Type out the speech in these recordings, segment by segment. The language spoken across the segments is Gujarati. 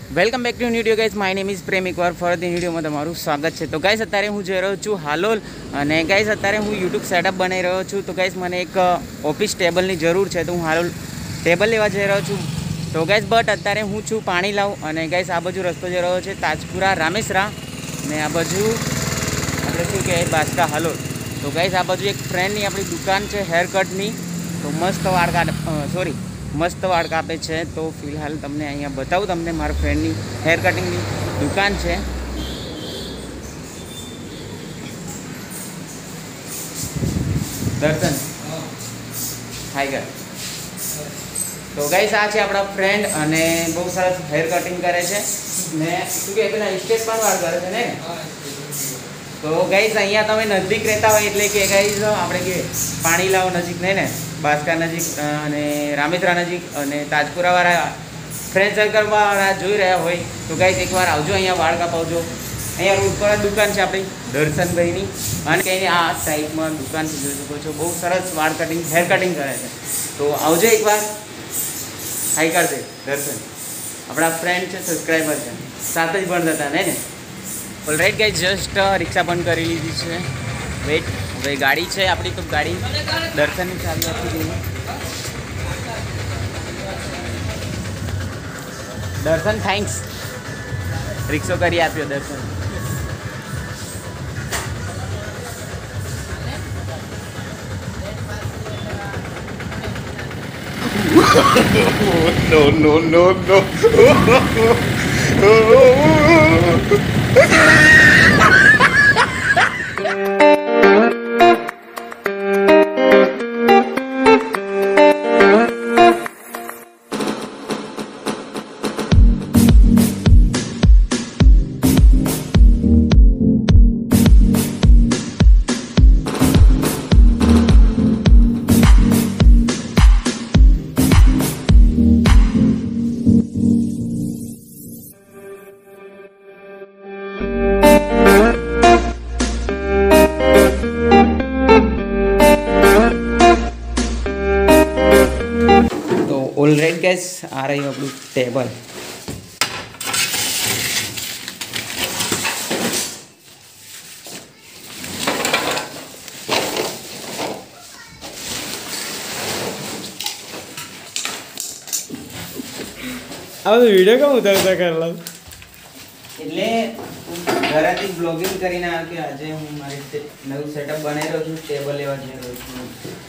Welcome back to new video guys. My name is Prem. એકવાર ફરીથી વિડીયોમાં તમારું સ્વાગત છે. તો ગાઈઝ અત્યારે હું જઈ રહ્યો છું હાલોલ અને ગાઈઝ અત્યારે હું યુટ્યુબ સેટઅપ બનાવી રહ્યો છું. તો ગાઈઝ મને એક ઓફિસ ટેબલની જરૂર છે, તો હું હાલોલ ટેબલ લેવા જઈ રહ્યો છું. તો ગાઈઝ બટ અત્યારે હું છું પાણી લાવું અને ગાઈઝ આ બાજુ રસ્તો જઈ રહ્યો છે તાજપુરા રામેસરા ને આ બાજુ આપણે શું કહેવાય બાસકા હાલોલ. તો ગાઈઝ આ બાજુ એક ફ્રેન્ડની આપણી દુકાન છે હેર કટની. તો મસ્ત મસ્ત વાળ કાપે છે. તો ફિલહાલ તમને અહીંયા બતાવું, તમને મારા ફ્રેન્ડની હેર કટિંગની દુકાન છે. દર્શન હાય કર. તો ગાઈસ આ છે આપણા ફ્રેન્ડ અને બહુ સરસ હેર કટિંગ કરે છે ને શું કે પેલા સ્ટેજ પણ વાળ કરે છે ને. તો ગાઈસ અહીંયા તમે નજીક રહેતા હોય એટલે કે ગાઈસ આપણે કે પાણી લાવો નજીક નહીં ને, બાસકા નજીક અને રામેસરા નજીક અને તાજપુરાવાળા ફ્રેન્ડ સર્કલવાળા જોઈ રહ્યા હોય તો ગાઈસ એકવાર આવજો, અહીંયા વાળ કાપાવજો. અહીંયા રોડ પર દુકાન છે આપણી દર્શનભાઈની અને કંઈ આ ટાઈપમાં દુકાન છે, જોઈ શકો છો. બહુ સરસ વાળ કટિંગ હેર કટિંગ કરે છે. તો આવજો એકવાર. હાઈ કરજે દર્શન, આપણા ફ્રેન્ડ છે, સબસ્ક્રાઈબર છે, સાથે જ ભણતા હતા ને. ઓલરાઈટ ગાઈસ, જસ્ટ રિક્ષા બંધ કરી લીધી છે. વેઇટ, હવે ગાડી છે આપણી, તો ગાડી દર્શનની ચાવી આપી દઈએ. દર્શન થેન્ક્સ, રિક્ષો કરી આપ્યો દર્શન. no. ઓલરાઈટ ગાઈસ, આ રહ્યું આપણું ટેબલ. હવે વિડીયો કેમ ઉતારતા કરેલા? એટલે ઘરેથી બ્લોગિંગ કરીને આવ્યો કે આજે હું મારી નવું સેટઅપ બનાવી રહ્યો છું, ટેબલ લેવા જઈ રહ્યો છું.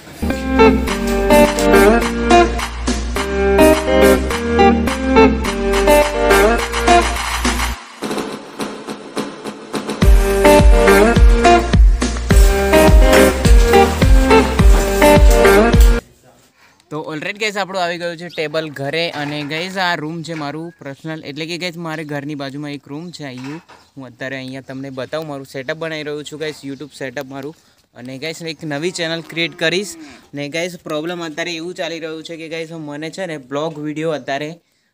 તો ઓલરેડી ગાઈસ આપણું આવી ગયું છે ટેબલ ઘરે અને ગાઈસ આ રૂમ છે મારું પર્સનલ, એટલે કે ગાઈસ મારે ઘરની બાજુમાં એક રૂમ છે. હું અત્યારે અહીંયા તમને બતાવું, મારું સેટઅપ બનાવી રહ્યું છું ગાઈસ, યુટ્યુબ સેટઅપ મારું. અને ગાઈસ એક નવી ચેનલ ક્રિએટ કરીશ ને ગાઈસ પ્રોબ્લેમ અત્યારે એવું ચાલી રહ્યું છે કે ગાઈસ મને છે ને બ્લોગ વિડીયો અત્યારે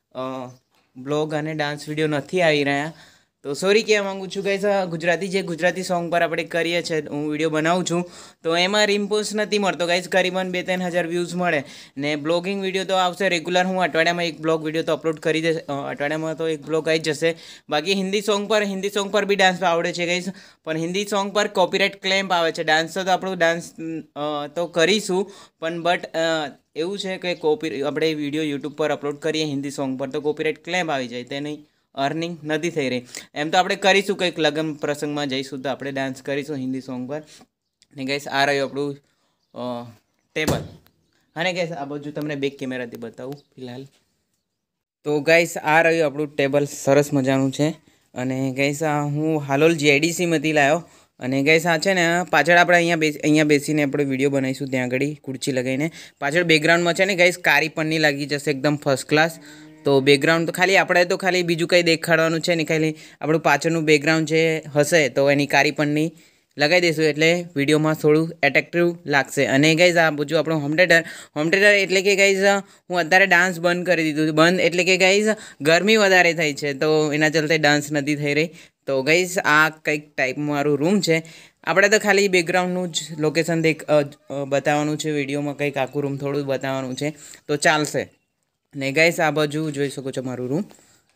બ્લોગ અને ડાન્સ વિડીયો નથી આવી રહ્યા. તો સોરી કહેવા માગું છું ગાઈસ. ગુજરાતી સોંગ પર આપણે કરીએ છીએ, હું વિડીયો બનાવું છું તો એમાં રિમ્પોઝ નથી મળતો ગાઈસ. કરીબન 2-3 હજાર વ્યૂઝ મળે ને બ્લોગિંગ વિડીયો તો આવશે રેગ્યુલર. હું અઠવાડિયામાં એક બ્લોગ વિડીયો તો અપલોડ કરી દઈશ, અઠવાડિયામાં તો એક બ્લોગ આવી જશે. બાકી હિન્દી સોંગ પર બી ડાન્સ આવડે છે ગાઈસ, પણ હિન્દી સોંગ પર કોપીરાઇટ ક્લેમ આવે છે. ડાન્સ તો આપણું ડાન્સ તો કરીશું, પણ બટ એવું છે કે આપણે વિડીયો યુટ્યુબ પર અપલોડ કરીએ હિન્દી સોંગ પર તો કોપીરાઇટ ક્લેમ આવી જાય, તેની અર્નિંગ નથી થઈ રહી. એમ તો આપણે કરીશું, કંઈક લગ્ન પ્રસંગમાં જઈશું તો આપણે ડાન્સ કરીશું હિન્દી સોંગ પર. ને ગાઈસ આ રહ્યું આપણું ટેબલ. અને ગાઈસ આ બાજુ તમને બેક કેમેરાથી બતાવું ફિલહાલ. તો ગાઈસ આ રહ્યું આપણું ટેબલ, સરસ મજાનું છે. અને ગાઈસ આ હું હાલોલ JDCમાંથી લાવ્યો. અને ગાઈસ આ છે ને પાછળ આપણે અહીંયા બેસીને આપણે વિડીયો બનાવીશું, ત્યાં આગળ ખુરચી લગાવીને. પાછળ બેકગ્રાઉન્ડમાં છે ને ગાઈસ કારી પન્ની લાગી જશે, એકદમ ફર્સ્ટ ક્લાસ. તો બેકગ્રાઉન્ડ તો ખાલી બીજું કંઈ દેખાડવાનું છે ને, ખાલી આપણું પાછળનું બેકગ્રાઉન્ડ જે હશે તો એની કારી પન્ની લગાવી દઈશું એટલે વિડીયોમાં થોડું એટ્રેક્ટિવ લાગશે. અને ગાઈઝ આ બધું આપણું હોમ થિયેટર એટલે કે ગાઈઝ હું અત્યારે ડાન્સ બંધ કરી દીધું. બંધ એટલે કે ગાઈઝ ગરમી વધારે થઈ છે તો એના ચલતે ડાન્સ નથી થઈ રહી. તો ગાઈઝ આ કંઈક ટાઈપનું મારું રૂમ છે. આપણે તો ખાલી બેકગ્રાઉન્ડનું જ લોકેશન બતાવવાનું છે વિડીયોમાં, કંઈક આખું રૂમ થોડું બતાવવાનું છે તો ચાલશે. ને ગાઈઝ આ બાજુ જોઈ શકો છો મારું રૂમ.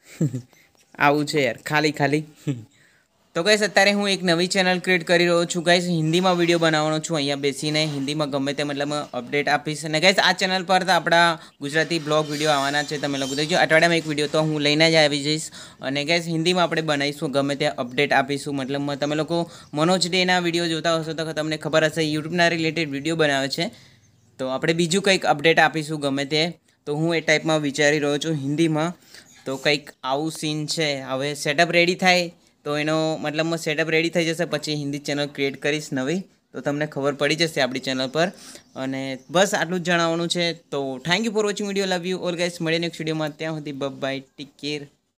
આવું છે યાર ખાલી ખાલી. તો ગાઈસ અત્યારે હું એક નવી ચેનલ ક્રિએટ કરી રહ્યો છું ગાઈસ. હિન્દીમાં વિડીયો બનાવવાનો છું. અહીંયા બેસીને હિન્દીમાં ગમે તે મતલબ અપડેટ આપીશ. અને ગાઈસ આ ચેનલ પર તો આપણા ગુજરાતી બ્લોગ વિડીયો આવવાના છે. તમે લોકો દેખજો. અઠવાડિયામાં એક વિડીયો તો હું લઈને જ આવી જઈશ. અને ગાઈસ હિન્દીમાં આપણે બનાવીશું, ગમે તે અપડેટ આપીશું. મતલબ તમે લોકો મનોજ ડેના વિડીયો જોતા હશો તો તમને ખબર હશે યુટ્યુબના રિલેટેડ વિડીયો બનાવે છે. તો આપણે બીજું કંઈક અપડેટ આપીશું ગમે તે. તો હું એ ટાઈપમાં વિચારી રહ્યો છું હિન્દીમાં. તો કંઈક આવું સીન છે. હવે સેટઅપ રેડી થાય તો એનો મતલબ સેટઅપ રેડી થઈ જશે પછી હિન્દી ચેનલ ક્રિએટ કરીશ નવી. તો તમને ખબર પડી જશે આપણી ચેનલ પર. અને બસ આટલું જ જણાવવાનું છે. તો thank you for watching video. Love you all guys. મળીએ નેક્સ્ટ વિડીયોમાં. ત્યાં સુધી બાય ટેક કેર.